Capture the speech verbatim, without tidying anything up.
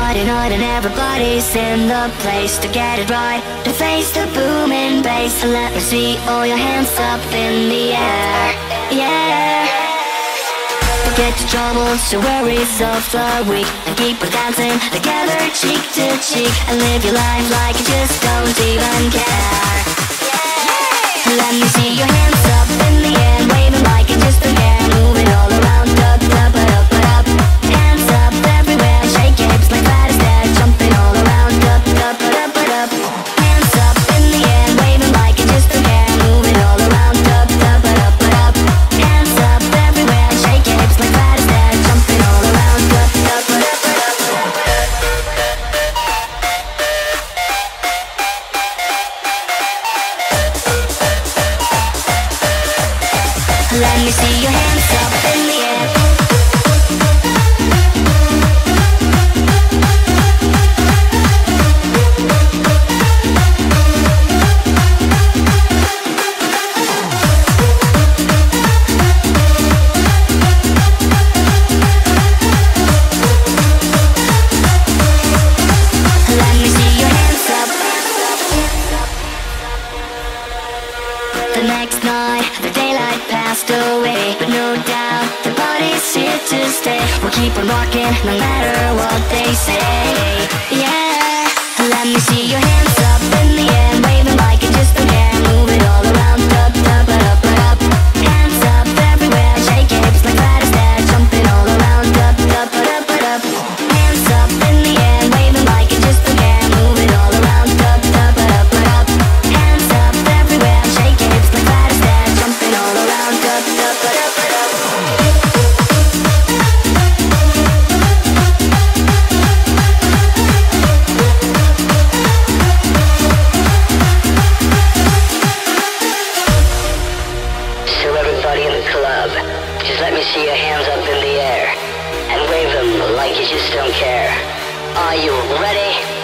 Friday night and everybody's in the place to get it right, to face the booming bass. And let me see all your hands up in the air, yeah. Forget your troubles, your worries of the week, and keep on dancing together cheek to cheek, and live your life like you just don't even care, yeah. Let me see your hands up in the air, waving like you just don't care, moving all around, up, up, up, up, hands up everywhere, shake your hips like that is there, jumping all around, up, up, up, up, hands up in the air, waving like you just don't care, moving all around, up, up, up, up, hands up everywhere, shake your hips like that is there, jumping all around, up, up, up, up, let me see your hands up in the air. Let me see your hands up. The next night, the daylight passed away, but no doubt the party's here to stay. We'll keep on rocking no matter what they say, yeah. Let me see your hands up in the air, waving like you just don't care, moving all around, up, up, up, up, hands up everywhere, shake your hips like that is there, jumping all around, up, up, up, up, hands up in the air, waving like you just don't care, moving all around, up, up, up, up, hands up everywhere, shake your hips like that is there, jumping all around, up, up, up, up, up. So everybody in the club, just let me see your hands up in the air and wave them like you just don't care. Are you ready?